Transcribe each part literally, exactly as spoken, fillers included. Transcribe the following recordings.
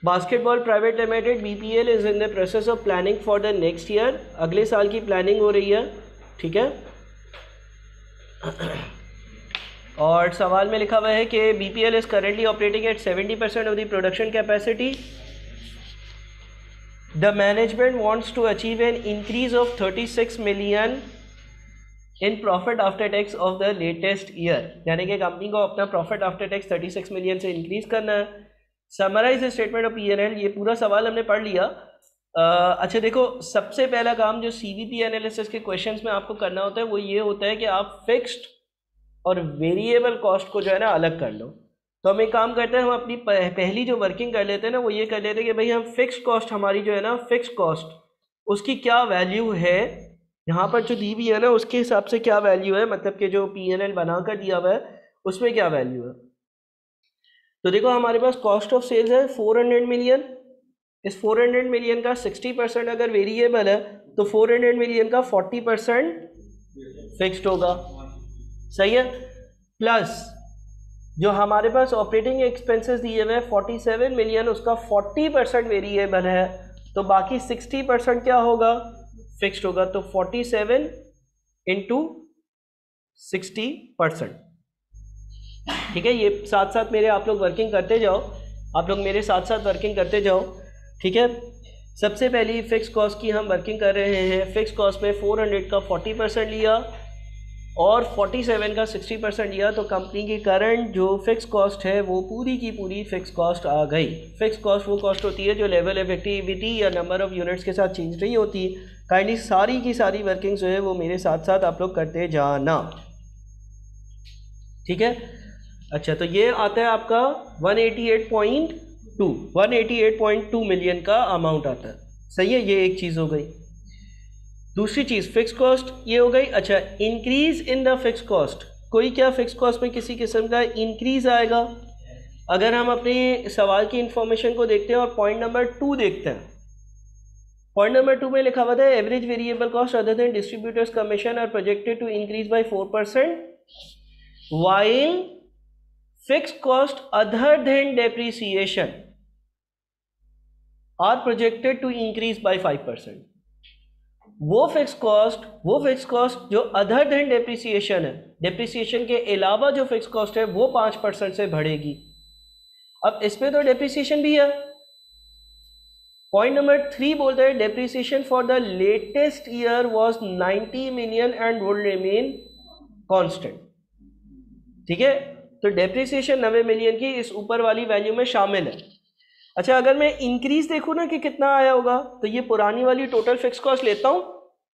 Basketball private limited B P L is in the process of planning for the next year, अगले साल की planning हो रही है, ठीक है। और सवाल में लिखा हुआ है कि B P L is currently operating at seventy percent of the production capacity, the management wants to achieve an increase of thirty six million in profit after tax of the latest year, यानी कि company को अपना profit after tax thirty six million से increase करना है। Summarise statement of P N L, ये पूरा सवाल हमने पढ़ लिया। uh, अच्छा देखो, सबसे पहला काम जो सी वी पी एनालिसिस के क्वेश्चंस में आपको करना होता है वो ये होता है कि आप फिक्स्ड और वेरिएबल कॉस्ट को जो है ना अलग कर लो। तो हम एक काम करते हैं, हम अपनी पहली जो वर्किंग कर लेते हैं ना वो ये कर लेते हैं कि भाई हम फिक्स्ड कॉस्ट, हमारी जो है ना फिक्स्ड कॉस्ट, उसकी क्या वैल्यू है, यहाँ पर जो दी हुई है ना उसके हिसाब से क्या वैल्यू है, मतलब कि जो पी एन एल बना कर दिया हुआ है उसमें क्या वैल्यू है। तो देखो हमारे पास कॉस्ट ऑफ सेल्स है फोर हंड्रेड मिलियन, इस फोर हंड्रेड मिलियन का सिक्सटी परसेंट अगर वेरिएबल है तो फोर हंड्रेड मिलियन का फोर्टी परसेंट फिक्स्ड होगा, सही है। प्लस जो हमारे पास ऑपरेटिंग एक्सपेंसेस दिए हुए हैं फोर्टी सेवन मिलियन, उसका फोर्टी परसेंट वेरिएबल है, तो बाकी सिक्सटी परसेंट क्या होगा, फिक्स्ड होगा। तो forty seven into sixty percent, ठीक है। ये साथ साथ मेरे आप लोग वर्किंग करते जाओ, आप लोग मेरे साथ साथ वर्किंग करते जाओ, ठीक है। सबसे पहली फिक्स कॉस्ट की हम वर्किंग कर रहे हैं। फिक्स कॉस्ट में फोर हंड्रेड का फोर्टी परसेंट लिया और फोर्टी सेवन का सिक्सटी परसेंट लिया, तो कंपनी की करंट जो फिक्स कॉस्ट है वो पूरी की पूरी फिक्स कॉस्ट आ गई। फिक्स कॉस्ट वो कॉस्ट होती है जो लेवल इफेक्टिविटी या नंबर ऑफ यूनिट्स के साथ चेंज नहीं होती। काइंडली सारी की सारी वर्किंग जो है वो मेरे साथ साथ आप लोग करते जाना, ठीक है। अच्छा, तो ये आता है आपका one eighty eight point two one eighty eight point two million का अमाउंट आता है, सही है। ये एक चीज़ हो गई। दूसरी चीज़ फिक्स कॉस्ट ये हो गई। अच्छा, increase in the fix cost, कोई क्या फिक्स कॉस्ट में किसी किस्म का इंक्रीज आएगा। अगर हम अपने सवाल की इंफॉर्मेशन को देखते हैं और पॉइंट नंबर टू देखते हैं, पॉइंट नंबर टू में लिखा हुआ था average variable cost other than distributors commission are projected to increase by four percent while fix cost other than depreciation are projected to increase by five percent. वो fix cost वो fix cost जो other than depreciation है, depreciation के अलावा जो fix cost है वो पाँच परसेंट से बढ़ेगी। अब इसमें तो डेप्रिसिएशन भी है। पॉइंट नंबर थ्री बोलता है depreciation for the latest year was ninety million and would remain constant, ठीक है। तो डेप्रिसिएशन नब्बे मिलियन की इस ऊपर वाली वैल्यू में शामिल है। अच्छा, अगर मैं इंक्रीज देखूं ना कि कितना आया होगा, तो ये पुरानी वाली टोटल फिक्स कॉस्ट लेता हूं,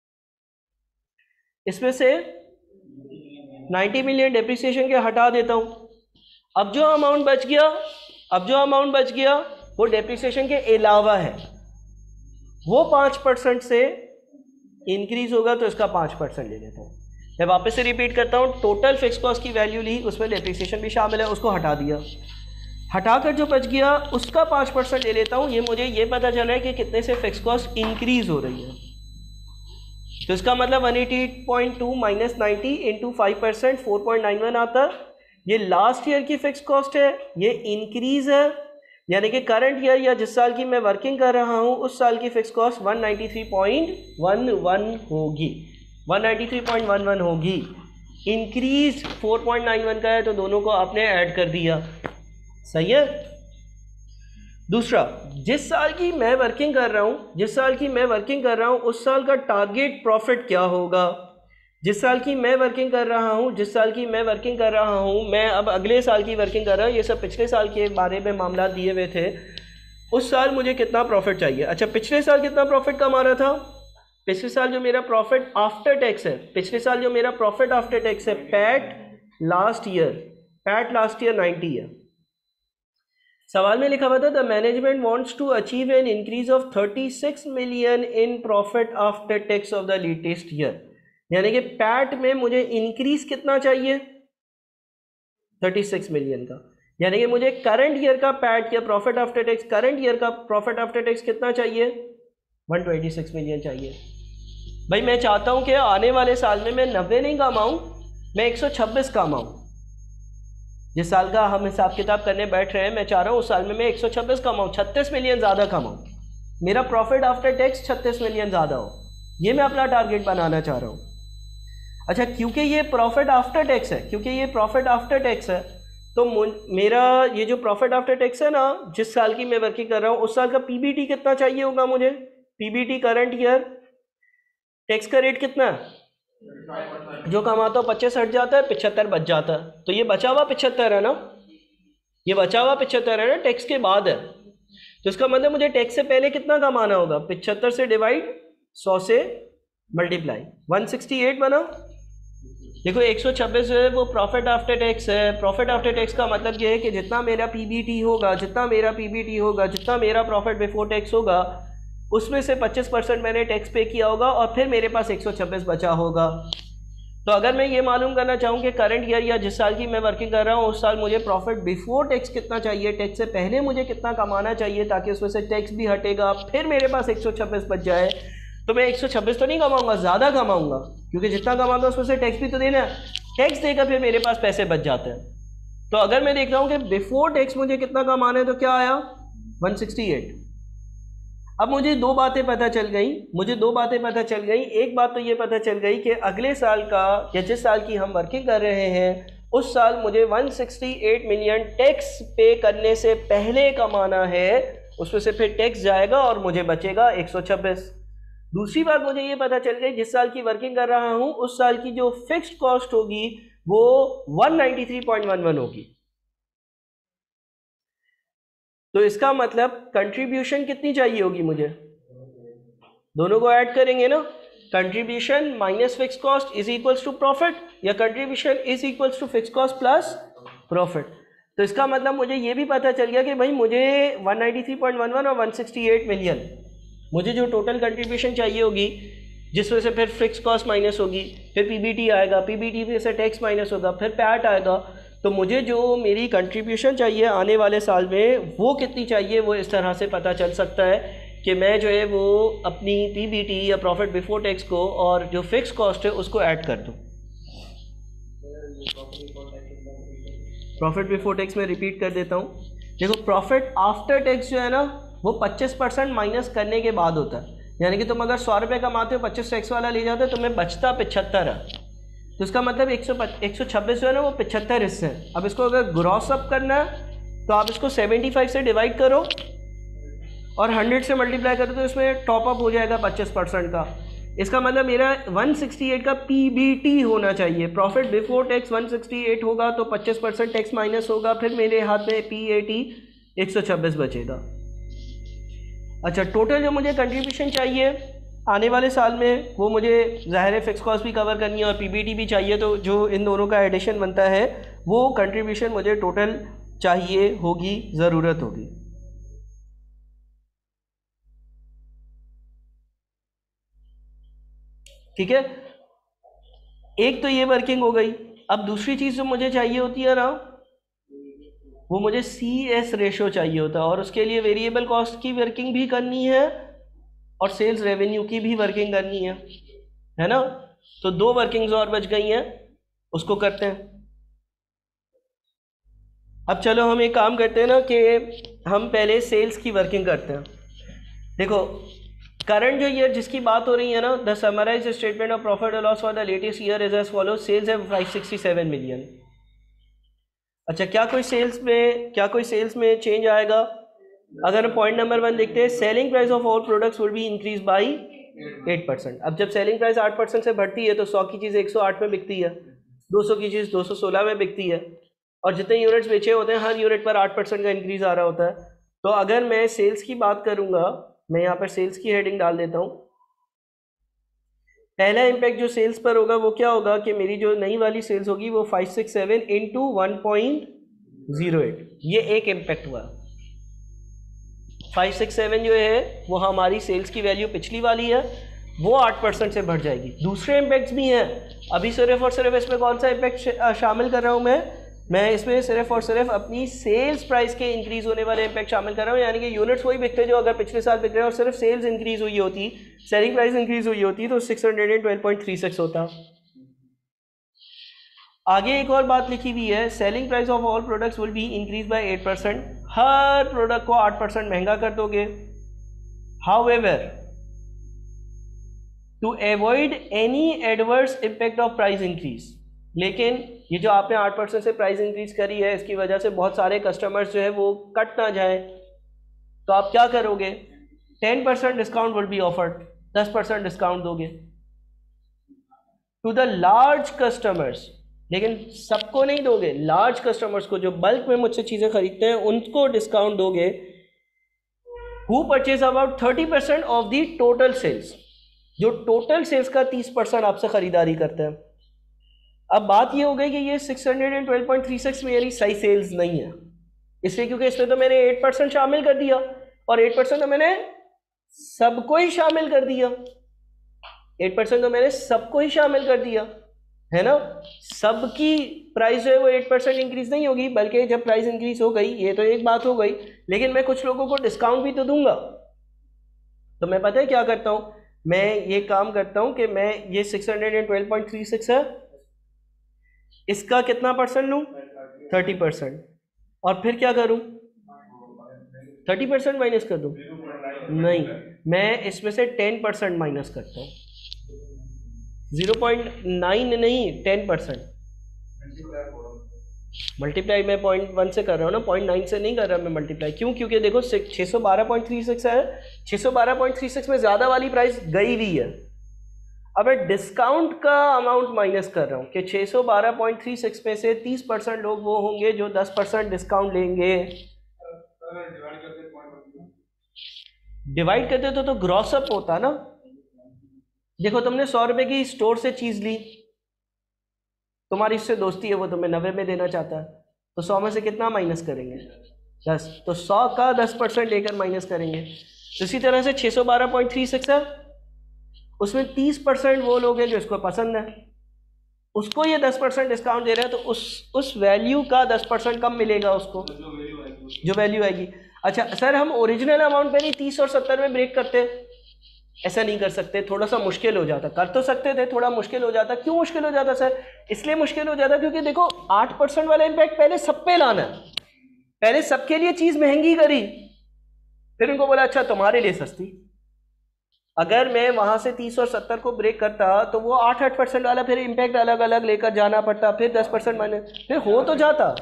इसमें से नब्बे मिलियन डेप्रिसिएशन के हटा देता हूं। अब जो अमाउंट बच गया अब जो अमाउंट बच गया वो डेप्रिसिएशन के अलावा है, वो पाँच परसेंट से इंक्रीज होगा, तो इसका पाँच परसेंट ले लेता हूं। मैं वापस से रिपीट करता हूं, टोटल फिक्स कॉस्ट की वैल्यू ली, उसमें डेप्रिसिएशन भी शामिल है, उसको हटा दिया। हटाकर जो बच गया उसका पाँच परसेंट ले लेता हूँ। ये मुझे ये पता चला है कि कितने से फिक्स कॉस्ट इंक्रीज हो रही है। तो इसका मतलब one eighty eight point two minus ninety into five percent four point nine one आता। ये लास्ट ईयर की फिक्स कॉस्ट है, ये इंक्रीज है, यानी कि करंट ईयर या जिस साल की मैं वर्किंग कर रहा हूँ उस साल की fix cost one ninety three point one one होगी one ninety three point one one होगी। Increase four point nine one का है, तो दोनों को आपने ऐड कर दिया, सही है। दूसरा, जिस साल की मैं वर्किंग कर रहा हूं जिस साल की मैं वर्किंग कर रहा हूं उस साल का टारगेट प्रॉफिट क्या होगा। जिस साल की मैं वर्किंग कर रहा हूं जिस साल की मैं वर्किंग कर रहा हूं मैं अब अगले साल की वर्किंग कर रहा हूं, ये सब पिछले साल के बारे में मामला दिए हुए थे। उस साल मुझे कितना प्रॉफिट चाहिए। अच्छा, पिछले साल कितना प्रॉफिट कमा रहा था। पिछले साल जो मेरा प्रॉफिट आफ्टर टैक्स है पिछले साल जो मेरा प्रॉफिट आफ्टर टैक्स है PAT last year PAT last year ninety है। सवाल में लिखा हुआ था the management wants to achieve an increase of thirty six million in profit after tax of the latest year, यानी कि पैट में मुझे इंक्रीज कितना चाहिए थर्टी सिक्स मिलियन का, यानी कि मुझे करंट ईयर का पैट या profit after tax current year का प्रॉफिट आफ्टर टैक्स कितना चाहिए वन ट्वेंटी सिक्स मिलियन चाहिए। भाई मैं चाहता हूं कि आने वाले साल में मैं नब्बे नहीं कमाऊं, मैं एक सौ छब्बीस कमाऊं। जिस साल का हम हिसाब किताब करने बैठ रहे हैं, मैं चाह रहा हूँ उस साल में मैं एक सौ छब्बीस कमाऊँ, छत्तीस मिलियन ज़्यादा कमाऊँ, मेरा प्रॉफिट आफ्टर टैक्स छत्तीस मिलियन ज़्यादा हो, ये मैं अपना टारगेट बनाना चाह रहा हूँ। अच्छा, क्योंकि ये प्रॉफिट आफ्टर टैक्स है, क्योंकि ये प्रॉफिट आफ्टर टैक्स है, तो मेरा ये जो प्रॉफिट आफ्टर टैक्स है ना, जिस साल की मैं वर्किंग कर रहा हूँ उस साल का पीबीटी कितना चाहिए होगा मुझे? पीबीटी करंट ईयर, टैक्स का रेट कितना है? जो कमाता हो पच्चीस हट जाता है, पिछहत्तर बच जाता है, तो ये बचा हुआ पिछहत्तर है ना, ये बचा हुआ पिछहत्तर है ना, टैक्स के बाद है। तो इसका मतलब मुझे टैक्स से पहले कितना कमाना होगा? पिछहत्तर से डिवाइड, सौ से मल्टीप्लाई, एक सौ अड़सठ बना। देखो एक सौ छब्बीस जो है वो प्रॉफिट आफ्टर टैक्स है। प्रॉफिट आफ्टर टैक्स का मतलब ये है कि जितना मेरा पीबीटी होगा, जितना मेरा पीबीटी होगा, जितना मेरा प्रॉफिट बिफोर टैक्स होगा, उसमें से पच्चीस परसेंट मैंने टैक्स पे किया होगा और फिर मेरे पास एक सौ छब्बीस बचा होगा। तो अगर मैं ये मालूम करना चाहूँ कि करंट ईयर या जिस साल की मैं वर्किंग कर रहा हूँ उस साल मुझे प्रॉफिट बिफोर टैक्स कितना चाहिए, टैक्स से पहले मुझे कितना कमाना चाहिए ताकि उसमें से टैक्स भी हटेगा, फिर मेरे पास एक सौ छब्बीस बच जाए, तो मैं एक सौ छब्बीस तो नहीं कमाऊंगा, ज़्यादा कमाऊंगा, क्योंकि जितना कमाता हूँ उसमें से टैक्स भी तो देना है, टैक्स देकर फिर मेरे पास पैसे बच जाते हैं। तो अगर मैं देख रहा हूँ कि बिफोर टैक्स मुझे कितना कमाना है, तो क्या आया? एक सौ अड़सठ। अब मुझे दो बातें पता चल गई, मुझे दो बातें पता चल गई। एक बात तो ये पता चल गई कि अगले साल का या जिस साल की हम वर्किंग कर रहे हैं उस साल मुझे एक सौ अड़सठ मिलियन टैक्स पे करने से पहले कमाना है, उसमें से फिर टैक्स जाएगा और मुझे बचेगा एक सौ छब्बीस। दूसरी बात मुझे ये पता चल गई, जिस साल की वर्किंग कर रहा हूँ उस साल की जो फिक्स्ड कॉस्ट होगी वो एक सौ तिरानवे पॉइंट इलेवन होगी। तो इसका मतलब कंट्रीब्यूशन कितनी चाहिए होगी मुझे? दोनों को ऐड करेंगे ना, contribution minus fix cost is equals to profit, या contribution is equals to fix cost plus profit. तो इसका मतलब मुझे ये भी पता चल गया कि भाई मुझे एक सौ तिरानवे पॉइंट इलेवन और एक सौ अड़सठ मिलियन मुझे जो टोटल कंट्रीब्यूशन चाहिए होगी, जिसमें से फिर फिक्स कॉस्ट माइनस होगी, फिर पीबीटी आएगा, पीबीटी में से टैक्स माइनस होगा, फिर पैट आएगा, तो मुझे जो मेरी कंट्रीब्यूशन चाहिए आने वाले साल में वो कितनी चाहिए, वो इस तरह से पता चल सकता है कि मैं जो है वो अपनी पीबीटी या प्रॉफिट बिफोर टैक्स को और जो फिक्स कॉस्ट है उसको ऐड कर दूँ। प्रॉफिट बिफोर टैक्स में रिपीट कर देता हूँ। देखो प्रॉफिट आफ्टर टैक्स जो है ना वो पच्चीस परसेंट माइनस करने के बाद होता है, यानी कि तुम अगर सौ रुपये कमाते हो, पच्चीस टैक्स वाला ले जाते हो, तुम्हें बचता पिछहत्तर है। तो इसका मतलब एक सौ एक सौ छब्बीस जो है ना वो पिछहत्तर हिस्से हैं। अब इसको अगर ग्रॉस अप करना है तो आप इसको पचहत्तर से डिवाइड करो और सौ से मल्टीप्लाई करो, तो इसमें टॉप अप हो जाएगा पच्चीस परसेंट का। इसका मतलब मेरा एक सौ अड़सठ का पीबीटी होना चाहिए, प्रॉफिट बिफोर टैक्स एक सौ अड़सठ होगा तो पच्चीस परसेंट टैक्स माइनस होगा, फिर मेरे हाथ में पीएटी एक सौ छब्बीस बचेगा। अच्छा, टोटल जो मुझे कंट्रीब्यूशन चाहिए आने वाले साल में वो मुझे ज़ाहिर है फिक्स कॉस्ट भी कवर करनी है और पीबीटी भी चाहिए, तो जो इन दोनों का एडिशन बनता है वो कंट्रीब्यूशन मुझे टोटल चाहिए होगी, ज़रूरत होगी। ठीक है, एक तो ये वर्किंग हो गई। अब दूसरी चीज़ जो मुझे चाहिए होती है ना वो मुझे सी एस रेशो चाहिए होता है, और उसके लिए वेरिएबल कॉस्ट की वर्किंग भी करनी है और सेल्स रेवेन्यू की भी वर्किंग करनी है, है ना। तो दो वर्किंग्स और बच गई हैं, उसको करते हैं। अब चलो हम एक काम करते हैं ना कि हम पहले सेल्स की वर्किंग करते हैं। देखो करंट जो ईयर जिसकी बात हो रही है ना, the summarized statement of profit और loss for the latest year is as follow, sales है फाइव सिक्सटी सेवन मिलियन। अच्छा, क्या कोई सेल्स में क्या कोई सेल्स में चेंज आएगा? अगर पॉइंट नंबर वन देखते हैं, selling price of all products will be increase by eight percent. अब जब सेलिंग प्राइस आठ परसेंट से बढ़ती है तो सौ की चीज़ एक सौ आठ में बिकती है, दो सौ की चीज़ दो सौ सोलह में बिकती है, और जितने यूनिट्स बेचे होते हैं हर यूनिट पर आठ परसेंट का इंक्रीज आ रहा होता है। तो अगर मैं सेल्स की बात करूँगा, मैं यहाँ पर सेल्स की हेडिंग डाल देता हूँ। पहला इम्पैक्ट जो सेल्स पर होगा वो क्या होगा कि मेरी जो नई वाली सेल्स होगी वो five six seven into one point zero eight, ये एक इम्पैक्ट हुआ। फाइव सिक्स सेवन जो है वो हमारी सेल्स की वैल्यू पिछली वाली है, वो आठ परसेंट से बढ़ जाएगी। दूसरे इम्पैक्ट्स भी हैं, अभी सिर्फ और सिर्फ इसमें कौन सा इम्पैक्ट शामिल कर रहा हूँ मैं मैं इसमें सिर्फ और सिर्फ अपनी सेल्स प्राइस के इंक्रीज होने वाले इम्पैक्ट शामिल कर रहा हूँ, यानी कि यूनिट्स वही बिकते जो अगर पिछले साल बिक रहे हैं और सिर्फ सेल्स इंक्रीज हुई होती, सेलिंग प्राइस इंक्रीज हुई होती तो six hundred twelve point three six होता। आगे एक और बात लिखी हुई है, selling price of all products will be increase by eight percent. हर प्रोडक्ट को आठ परसेंट महंगा कर दोगे। However to avoid any adverse impact of price increase, लेकिन ये जो आपने आठ परसेंट से प्राइस इंक्रीज करी है इसकी वजह से बहुत सारे कस्टमर्स जो है वो कट ना जाए, तो आप क्या करोगे? Ten percent discount will be offered, दस परसेंट डिस्काउंट दोगे टू द लार्ज कस्टमर्स, लेकिन सबको नहीं दोगे, लार्ज कस्टमर्स को जो बल्क में मुझसे चीजें खरीदते हैं उनको डिस्काउंट दोगे। Who purchase about thirty percent of the total sales, जो टोटल सेल्स का तीस परसेंट आपसे खरीदारी करते हैं। अब बात ये हो गई कि ये six hundred twelve point three six मेरी सही सेल्स नहीं है, इसलिए क्योंकि इसमें तो मैंने एट परसेंट शामिल कर दिया, और एट परसेंट तो मैंने सबको ही शामिल कर दिया, एट परसेंट तो मैंने सबको ही शामिल कर दिया, है ना। सबकी प्राइस जो है वो एट परसेंट इंक्रीज नहीं होगी, बल्कि जब प्राइस इंक्रीज हो गई ये तो एक बात हो गई, लेकिन मैं कुछ लोगों को डिस्काउंट भी तो दूंगा। तो मैं पता है क्या करता हूँ, मैं ये काम करता हूँ कि मैं ये six hundred twelve point three six है, इसका कितना परसेंट लूँ? थर्टी परसेंट, और फिर क्या करूँ? थर्टी परसेंट माइनस कर दूँ? नहीं, मैं इसमें से टेन परसेंट माइनस करता हूँ, जीरो पॉइंट नाइन नहीं, टेन परसेंट। मल्टीप्लाई मैं पॉइंट वन से कर रहा हूँ ना, पॉइंट नाइन से नहीं कर रहा मैं मल्टीप्लाई। क्यों? क्योंकि देखो छः सौ बारह पॉइंट थ्री सिक्स है, छः सौ बारह पॉइंट थ्री सिक्स में ज़्यादा वाली प्राइस गई हुई है। अब मैं डिस्काउंट का अमाउंट माइनस कर रहा हूँ कि छः सौ बारह पॉइंट थ्री सिक्स में से तीस परसेंट लोग वो होंगे जो दस परसेंट डिस्काउंट लेंगे। डिवाइड करते तो, तो ग्रॉस अप होता ना। देखो तुमने सौ रुपए की स्टोर से चीज ली, तुम्हारी इससे दोस्ती है, वो तुम्हें नब्बे में देना चाहता है, तो सौ में से कितना माइनस करेंगे? दस, तो सौ का दस परसेंट लेकर माइनस करेंगे। तो इसी तरह से छः सौ बारह पॉइंट थ्री सिक्स है, उसमें तीस परसेंट वो लोग हैं जो इसको पसंद है, उसको ये दस परसेंट डिस्काउंट दे रहे हैं, तो उस उस वैल्यू का दस परसेंट कम मिलेगा उसको, जो वैल्यू आएगी। अच्छा सर हम ओरिजिनल अमाउंट पे नहीं तीस और सत्तर में ब्रेक करते? ऐसा नहीं कर सकते, थोड़ा सा मुश्किल हो जाता। कर तो सकते थे, थोड़ा मुश्किल हो जाता। क्यों मुश्किल हो जाता सर? इसलिए मुश्किल हो जाता क्योंकि देखो आठ परसेंट वाला इम्पैक्ट पहले सब पे लाना है, पहले सबके लिए चीज महंगी करी, फिर उनको बोला अच्छा तुम्हारे लिए सस्ती। अगर मैं वहां से तीस और सत्तर को ब्रेक करता तो वो आठ आठ परसेंट वाला फिर इम्पैक्ट अलग अलग लेकर जाना पड़ता, फिर दस परसेंट माइनस, फिर हो तो जाता।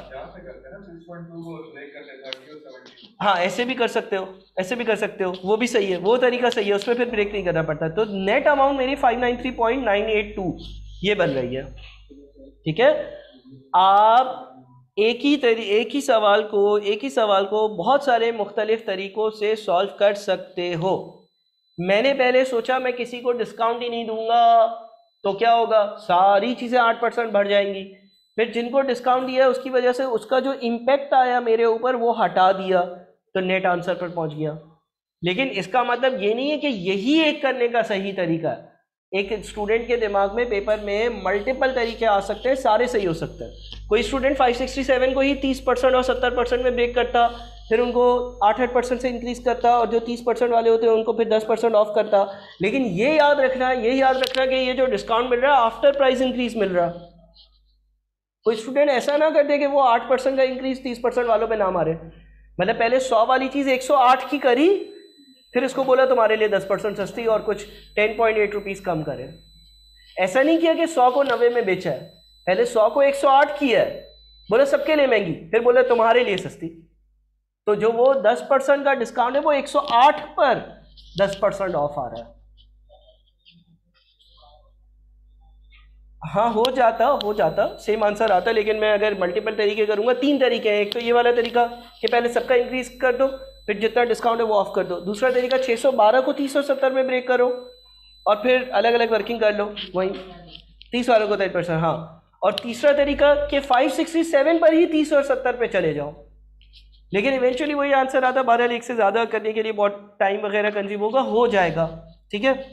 हाँ ऐसे भी कर सकते हो, ऐसे भी कर सकते हो, वो भी सही है, वो तरीका सही है, उसमें फिर ब्रेक नहीं करना पड़ता। तो नेट अमाउंट मेरी five nine three point nine eight two ये बन रही है। ठीक है, आप एक ही तरी एक ही सवाल को एक ही सवाल को बहुत सारे मुख्तलिफ तरीकों से सॉल्व कर सकते हो। मैंने पहले सोचा मैं किसी को डिस्काउंट ही नहीं दूंगा तो क्या होगा, सारी चीज़ें आठ परसेंट बढ़ जाएंगी। फिर जिनको डिस्काउंट दिया उसकी वजह से उसका जो इम्पैक्ट आया मेरे ऊपर वो हटा दिया, तो नेट आंसर पर पहुंच गया। लेकिन इसका मतलब ये नहीं है कि यही एक करने का सही तरीका है। एक स्टूडेंट के दिमाग में पेपर में मल्टीपल तरीके आ सकते हैं, सारे सही हो सकते हैं। कोई स्टूडेंट फाइव सिक्सटी सेवन को ही तीस परसेंट और सत्तर परसेंट में ब्रेक करता, फिर उनको आठ आठ परसेंट से इंक्रीज करता, और जो तीस परसेंट वाले होते हैं उनको फिर दस परसेंट ऑफ करता। लेकिन ये याद रखना ये याद रखना कि ये जो डिस्काउंट मिल रहा है आफ्टर प्राइस इंक्रीज मिल रहा। कोई स्टूडेंट ऐसा ना कर दे कि वो आठ परसेंट का इंक्रीज तीस परसेंट वालों पे ना मारे। मतलब पहले सौ वाली चीज़ एक सौ आठ की करी, फिर इसको बोला तुम्हारे लिए दस परसेंट सस्ती और कुछ टेन पॉइंट एट रुपीज़ कम करे। ऐसा नहीं किया कि सौ को नब्बे में बेचा है, पहले सौ को एक सौ आठ किया है, बोला सबके लिए महंगी, फिर बोला तुम्हारे लिए सस्ती। तो जो वो दस परसेंट का डिस्काउंट है वो एक सौ आठ पर दस परसेंट ऑफ आ रहा है। हाँ हो जाता हो जाता सेम आंसर आता, लेकिन मैं अगर मल्टीपल तरीके करूंगा, तीन तरीके हैं। एक तो ये वाला तरीका कि पहले सबका इंक्रीज कर दो, फिर जितना डिस्काउंट है वो ऑफ कर दो। दूसरा तरीका छः सौ बारह को तीस और सत्तर में ब्रेक करो और फिर अलग अलग वर्किंग कर लो, वहीं तीस वालों को दस परसेंट। हाँ, और तीसरा तरीका कि फाइव सिक्सटी सेवन पर ही तीस और सत्तर पे चले जाओ, लेकिन इवेंचुअली वही आंसर आता। बहरहाल एक से ज़्यादा करने के लिए बहुत टाइम वगैरह कंज्यूम होगा, हो जाएगा। ठीक है,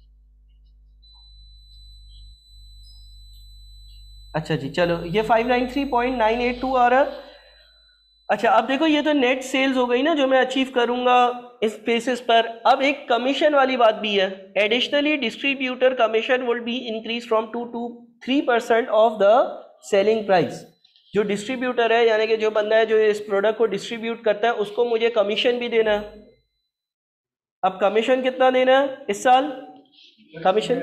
अच्छा जी चलो, ये five nine three point nine eight two आ रहा है। अच्छा अब देखो ये तो नेट सेल्स हो गई ना जो मैं अचीव करूंगा इस बेसिस पर। अब एक कमीशन वाली बात भी है। Additionally distributor commission will be increase from two to three percent of the selling price. जो डिस्ट्रीब्यूटर है यानी कि जो बंदा है जो इस प्रोडक्ट को डिस्ट्रीब्यूट करता है उसको मुझे कमीशन भी देना है। अब कमीशन कितना देना है इस साल? कमीशन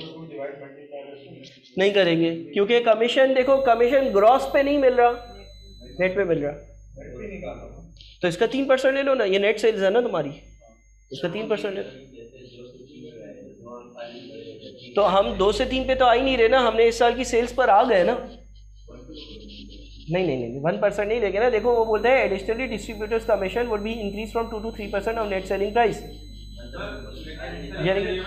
नहीं करेंगे क्योंकि कमीशन देखो कमीशन ग्रॉस पे नहीं मिल रहा, नेट पे मिल रहा। तो इसका तीन परसेंट ले लो ना, ये नेट सेल्स है ना तुम्हारी, इसका तीन परसेंट ले लो। तो हम दो से तीन पे तो आ ही नहीं रहे ना, हमने इस साल की सेल्स पर आ गए ना। नहीं नहीं नहीं वन परसेंट नहीं लेंगे ना। देखो वो बोलते हैं additionally distributors commission would be increase from two to three percent of net selling price. यानी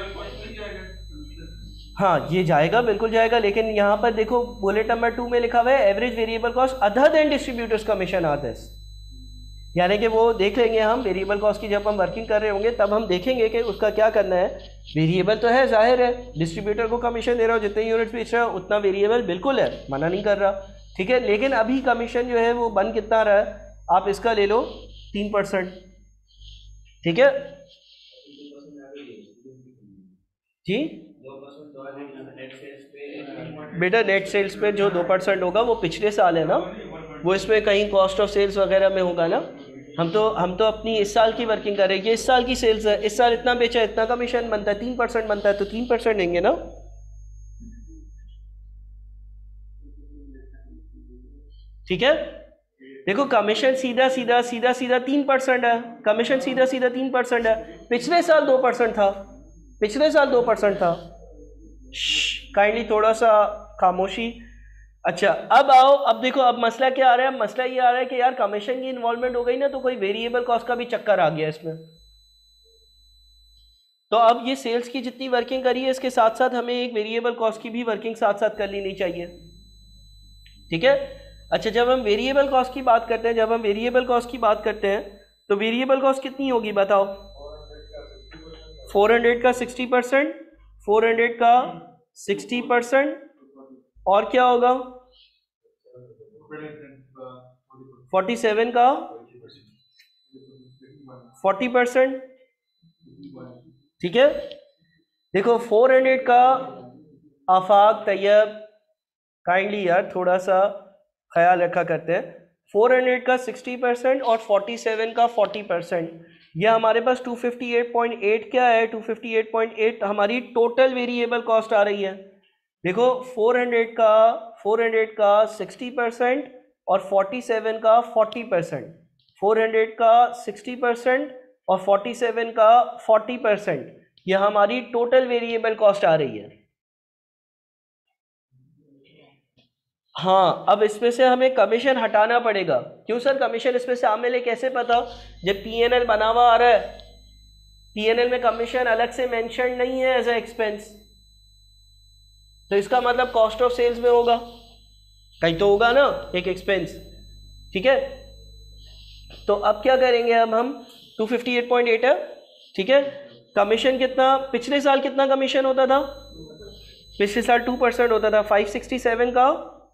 हाँ ये जाएगा, बिल्कुल जाएगा, लेकिन यहाँ पर देखो बुलेट नंबर टू में लिखा हुआ है average variable cost other than distributors commission are this. यानी कि वो देख लेंगे हम वेरिएबल कॉस्ट की, जब हम वर्किंग कर रहे होंगे तब हम देखेंगे कि उसका क्या करना है। वेरिएबल तो है, जाहिर है डिस्ट्रीब्यूटर को कमीशन दे रहा हो, जितने यूनिट्स बेच रहा है उतना वेरिएबल बिल्कुल है, मना नहीं कर रहा, ठीक है। लेकिन अभी कमीशन जो है वो बन कितना रहा है, आप इसका ले लो तीन परसेंट, ठीक है जी बेटा। नेट सेल्स पे जो दो परसेंट होगा वो पिछले साल है ना, वो इसमें कहीं कॉस्ट ऑफ सेल्स वगैरह में होगा ना। हम तो हम तो अपनी इस साल की वर्किंग कर रहे हैं, ये इस साल की सेल्स है, इस साल इतना बेचा इतना कमीशन बनता है, तीन परसेंट बनता है तो तीन परसेंट देंगे ना। ठीक है, देखो कमीशन सीधा सीधा सीधा सीधा तीन परसेंट है, कमीशन सीधा सीधा तीन परसेंट है। पिछले साल दो परसेंट था, पिछले साल दो परसेंट था। काइंडली थोड़ा सा खामोशी। अच्छा अब आओ, अब देखो अब मसला क्या आ रहा है, मसला ये आ रहा है कि यार कमीशन की इन्वॉल्वमेंट हो गई ना तो कोई वेरिएबल कॉस्ट का भी चक्कर आ गया इसमें। तो अब ये सेल्स की जितनी वर्किंग करी है इसके साथ साथ हमें एक वेरिएबल कॉस्ट की भी वर्किंग साथ साथ कर लेनी चाहिए, ठीक है। अच्छा जब हम वेरिएबल कॉस्ट की बात करते हैं जब हम वेरिएबल कॉस्ट की बात करते हैं तो वेरिएबल कॉस्ट कितनी होगी बताओ? फोर हंड्रेड का सिक्सटी परसेंट, फोर हंड्रेड का सिक्सटी परसेंट और क्या होगा फोर्टी सेवन का फोर्टी परसेंट, ठीक है। देखो फोर हंड्रेड का आफाक तैयब काइंडली यार थोड़ा सा ख्याल रखा करते हैं, फोर हंड्रेड का सिक्सटी परसेंट और फोर्टी सेवन का फोर्टी परसेंट, ये हमारे पास two fifty eight point eight क्या है, two fifty eight point eight हमारी टोटल वेरिएबल कॉस्ट आ रही है। देखो फोर हंड्रेड का फोर हंड्रेड का सिक्सटी परसेंट और फोर्टी सेवन का फोर्टी परसेंट, फोर हंड्रेड का सिक्सटी परसेंट और फोर्टी सेवन का फोर्टी परसेंट, ये हमारी टोटल वेरिएबल कॉस्ट आ रही है। हाँ अब इसमें से हमें कमीशन हटाना पड़ेगा। क्यों सर कमीशन इसमें से शामिल है, कैसे पता? जब पीएनएल बना हुआ आ रहा है, पीएनएल में कमीशन अलग से मेंशन नहीं है एज ए एक्सपेंस, तो इसका मतलब कॉस्ट ऑफ सेल्स में होगा, कहीं तो होगा ना एक एक्सपेंस, ठीक है। तो अब क्या करेंगे, अब हम two fifty eight point eight है, ठीक है। कमीशन कितना, पिछले साल कितना कमीशन होता था? पिछले साल टू परसेंट होता था, फाइव सिक्सटी सेवन का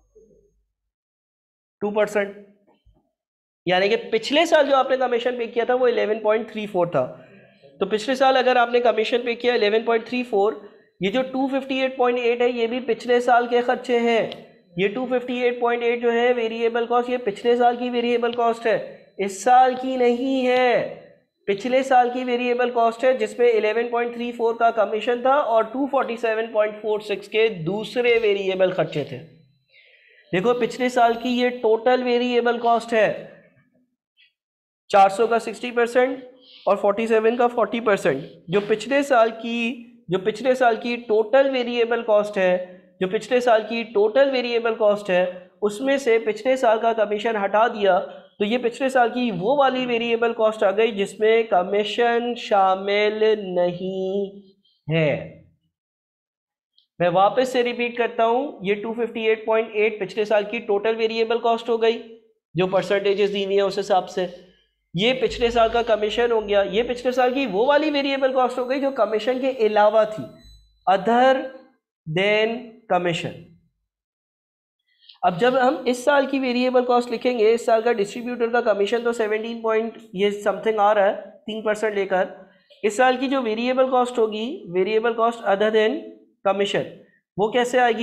टू परसेंट, यानी कि पिछले साल जो आपने कमीशन पे किया था वो इलेवन पॉइंट थ्री फोर था। तो पिछले साल अगर आपने कमीशन पे किया इलेवन पॉइंट थ्री फोर, ये जो two fifty eight point eight है ये भी पिछले साल के खर्चे हैं। ये two fifty eight point eight जो है वेरिएबल कॉस्ट, ये पिछले साल की वेरिएबल कॉस्ट है, इस साल की नहीं है, पिछले साल की वेरिएबल कॉस्ट है जिसमें इलेवन पॉइंट थ्री फोर का कमीशन था और two forty seven point four six के दूसरे वेरिएबल खर्चे थे। देखो पिछले साल की ये टोटल वेरिएबल कॉस्ट है, चार सौ का सिक्सटी परसेंट और फोर्टी सेवन का फोर्टी परसेंट। जो पिछले साल की जो पिछले साल की टोटल वेरिएबल कॉस्ट है जो पिछले साल की टोटल वेरिएबल कॉस्ट है उसमें से पिछले साल का कमीशन हटा दिया तो ये पिछले साल की वो वाली वेरिएबल कॉस्ट आ गई जिसमें कमीशन शामिल नहीं है। मैं वापस से रिपीट करता हूं, ये two fifty eight point eight पिछले साल की टोटल वेरिएबल कॉस्ट हो गई जो परसेंटेजेस दी हुई है उस हिसाब से, ये पिछले साल का कमीशन हो गया, ये पिछले साल की वो वाली वेरिएबल कॉस्ट हो गई जो कमीशन के अलावा थी, अदर देन कमीशन। अब जब हम इस साल की वेरिएबल कॉस्ट लिखेंगे, इस साल का डिस्ट्रीब्यूटर का कमीशन तो सेवनटीन पॉइंट ये समथिंग आ रहा है, तीन परसेंट लेकर, इस साल की जो वेरिएबल कॉस्ट होगी, variable cost other than commission, वो कैसे आएगी?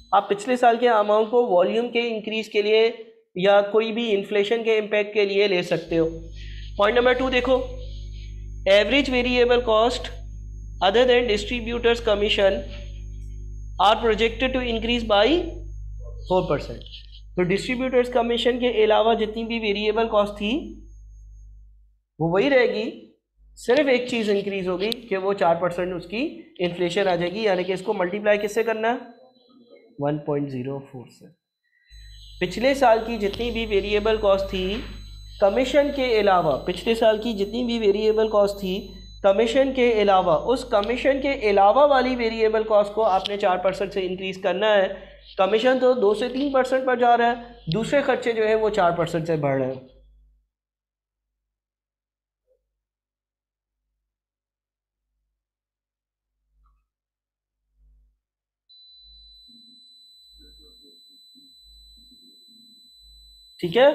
आप पिछले साल के अमाउंट को वॉल्यूम के इंक्रीज के लिए या कोई भी इन्फ्लेशन के इम्पैक्ट के लिए ले सकते हो। पॉइंट नंबर टू देखो, average variable cost other than distributors commission are projected to increase by four percent. तो डिस्ट्रीब्यूटर्स कमीशन के अलावा जितनी भी वेरिएबल कॉस्ट थी वो वही रहेगी, सिर्फ एक चीज़ इंक्रीज होगी कि वो चार परसेंट उसकी इन्फ्लेशन आ जाएगी, यानी कि इसको मल्टीप्लाई किससे करना है, वन पॉइंट ज़ीरो फोर से। पिछले साल की जितनी भी वेरिएबल कॉस्ट थी कमीशन के अलावा, पिछले साल की जितनी भी वेरिएबल कॉस्ट थी कमीशन के अलावा, उस कमीशन के अलावा वाली वेरिएबल कॉस्ट को आपने चार परसेंट से इंक्रीज करना है। कमीशन तो दो से तीन परसेंट पर जा रहा है, दूसरे खर्चे जो है वो चार परसेंट से बढ़ रहे हैं। ठीक है,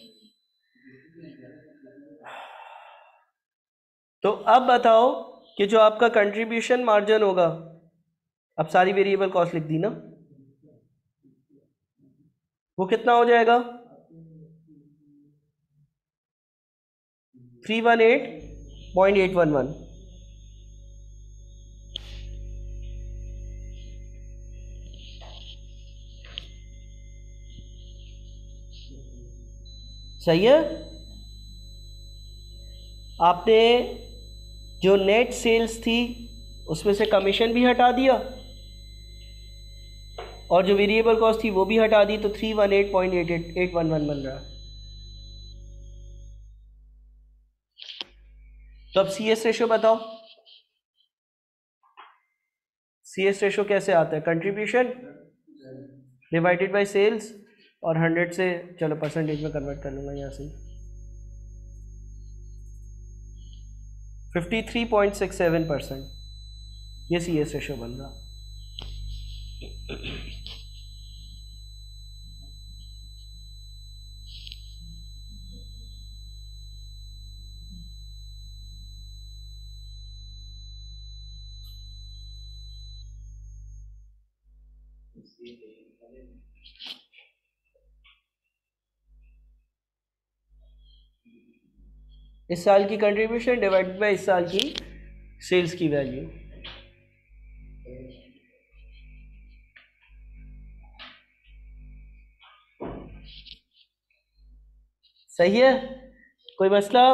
तो अब बताओ कि जो आपका कंट्रीब्यूशन मार्जिन होगा, अब सारी वेरिएबल कॉस्ट लिख दी ना, वो कितना हो जाएगा, three one eight point eight one one. सही है। आपने जो नेट सेल्स थी उसमें से कमीशन भी हटा दिया और जो वेरिएबल कॉस्ट थी वो भी हटा दी, तो three one eight point eight eight eight one one बन रहा है। तो अब सी एस रेशो बताओ, सी एस रेशो कैसे आता है, कंट्रीब्यूशन डिवाइडेड बाय सेल्स और हंड्रेड से, चलो परसेंटेज में कन्वर्ट कर लूंगा यहाँ से, fifty three point six seven percent ये सी एस रेशो बन रहा। इस साल की कंट्रीब्यूशन डिवाइडेड बाय इस साल की सेल्स की वैल्यू। सही है, कोई मसला,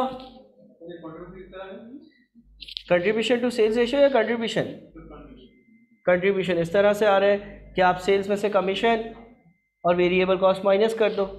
कंट्रीब्यूशन टू सेल्स रेशियो या कंट्रीब्यूशन, कंट्रीब्यूशन इस तरह से आ रहा है कि आप सेल्स में से कमीशन और वेरिएबल कॉस्ट माइनस कर दो।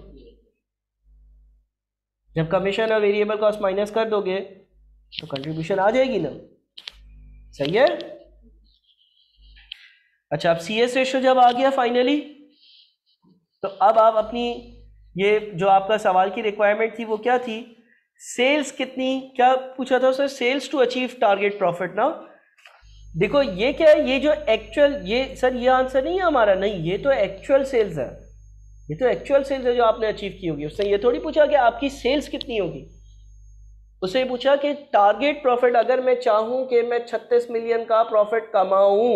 जब कमीशन और वेरिएबल कॉस्ट माइनस कर दोगे तो कंट्रीब्यूशन आ जाएगी ना। सही है। अच्छा, अब सी एस रेशियो जब आ गया फाइनली, तो अब आप अपनी ये जो आपका सवाल की रिक्वायरमेंट थी वो क्या थी, सेल्स कितनी, क्या पूछा था sir, sales to achieve target profit ना। देखो ये क्या है, ये जो एक्चुअल, ये सर ये आंसर नहीं है हमारा, नहीं, ये तो एक्चुअल सेल्स है, ये तो एक्चुअल सेल्स है जो आपने अचीव की होगी। उसने ये थोड़ी पूछा कि आपकी सेल्स कितनी होगी, उससे पूछा कि टारगेट प्रॉफिट, अगर मैं चाहूं कि मैं छत्तीस मिलियन का प्रॉफिट कमाऊं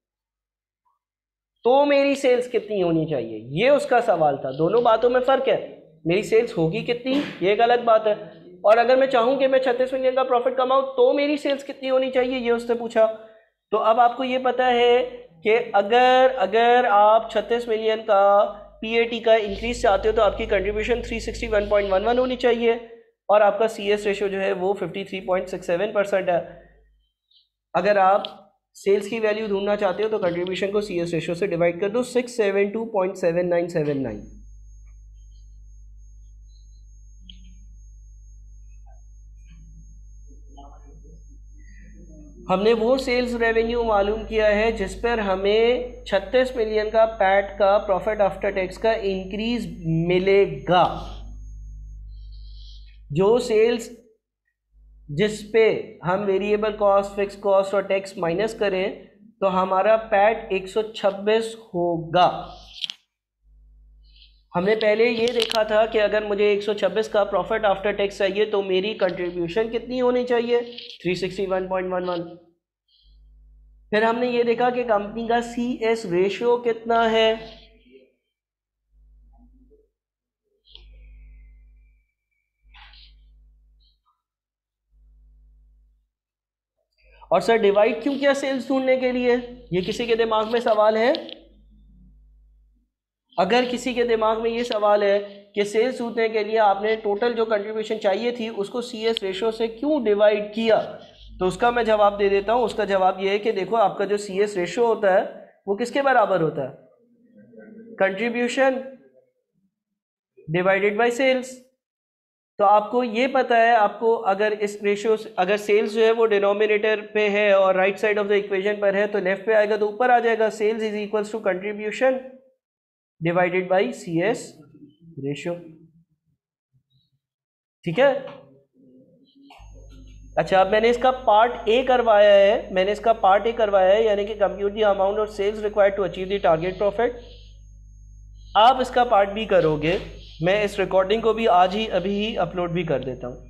तो मेरी सेल्स कितनी होनी चाहिए, ये उसका सवाल था। दोनों बातों में फर्क है, मेरी सेल्स होगी कितनी ये एक अलग बात है, और अगर मैं चाहूं कि मैं छत्तीस मिलियन का प्रॉफिट कमाऊं तो मेरी सेल्स कितनी होनी चाहिए, ये उसने पूछा। तो अब आपको ये पता है कि अगर अगर आप छत्तीस मिलियन का पीएटी का इंक्रीज चाहते हो तो आपकी contribution three sixty one point one one होनी चाहिए और आपका सीएस रेशियो जो है वो fifty three point six seven percent है। अगर आप सेल्स की वैल्यू ढूंढना चाहते हो तो कंट्रीब्यूशन को सीएस रेशियो से डिवाइड कर दो, six seven two point seven nine seven nine. हमने वो सेल्स रेवेन्यू मालूम किया है जिस पर हमें छत्तीस मिलियन का पैट का प्रॉफिट आफ्टर टैक्स का इंक्रीज मिलेगा। जो सेल्स जिस पे हम वेरिएबल कॉस्ट, फिक्स कॉस्ट और टैक्स माइनस करें तो हमारा पैट एक सौ छब्बीस होगा। हमने पहले ये देखा था कि अगर मुझे एक सौ छब्बीस का प्रॉफिट आफ्टर टैक्स चाहिए तो मेरी कंट्रीब्यूशन कितनी होनी चाहिए, three sixty one point one one. फिर हमने ये देखा कि कंपनी का सी एस रेशियो कितना है, और सर डिवाइड क्यों किया सेल्स ढूंढने के लिए, ये किसी के दिमाग में सवाल है? अगर किसी के दिमाग में ये सवाल है कि सेल्स ढूंढने के लिए आपने टोटल जो कंट्रीब्यूशन चाहिए थी उसको सी एस रेशो से क्यों डिवाइड किया, तो उसका मैं जवाब दे देता हूँ। उसका जवाब ये है कि देखो आपका जो सी एस रेशो होता है वो किसके बराबर होता है, कंट्रीब्यूशन डिवाइडेड बाय सेल्स। तो आपको ये पता है, आपको अगर इस रेशियो अगर सेल्स जो है वो डिनोमिनेटर पे है और right side of the equation पर है तो लेफ्ट पे आएगा तो ऊपर आ जाएगा, sales is equals to contribution divided by C S ratio. ठीक है, अच्छा अब मैंने इसका पार्ट ए करवाया है, मैंने इसका पार्ट ए करवाया है यानी कि compute the amount of sales required to achieve the target profit. आप इसका पार्ट बी करोगे, मैं इस रिकॉर्डिंग को भी आज ही अभी ही अपलोड भी कर देता हूँ।